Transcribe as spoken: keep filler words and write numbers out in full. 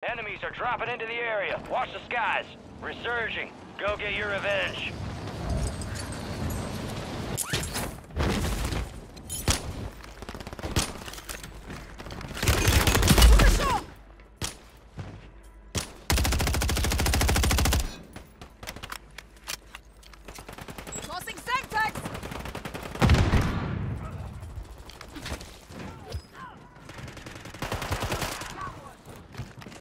Enemies are dropping into the area. Watch the skies. Resurging. Go get your revenge.